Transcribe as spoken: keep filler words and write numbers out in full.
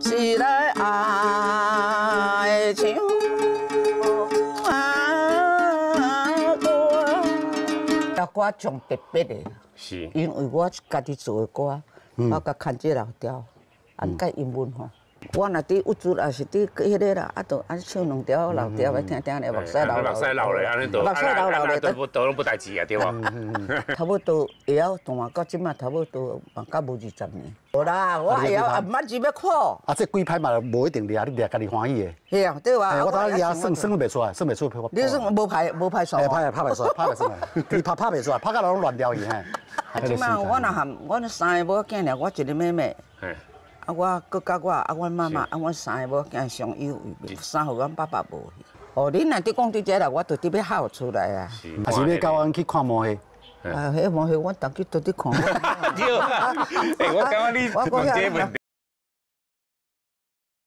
是来爱情啊歌。条歌上特别的， 是因为我家己做的歌，我甲看这老调，按改英文吼。 我若伫有主，也是伫迄个啦，啊，都啊唱两条老调来听听咧，目屎流流。 目屎流咧，安尼都， 目屎流流咧， 都都拢不代志啊，对无？ 差不多会晓弹到即马，差不多嘛，到无二十年。无啦，我会晓，啊，毋捌钱要苦。 啊，这几拍嘛无一定掠，你掠家己欢喜的。 是啊，对哇。 我当掠算算袂出来，算袂出来。 你算无拍无拍算。 哎，拍拍袂出来，拍袂出来。你拍拍袂出来，拍到拢乱掉去嘿。 即马我若含我三个某囝尔，我一个妹妹。 啊，我搁甲我啊，阮妈妈啊，阮三个某囝相依为命，三互阮爸爸无去。哦，恁若伫讲伫这啦，我就伫要喊出来啊。 还是要教阮去看毛戏？ 啊，迄毛戏我逐日都伫看。 对，哎，我感觉你问这问题。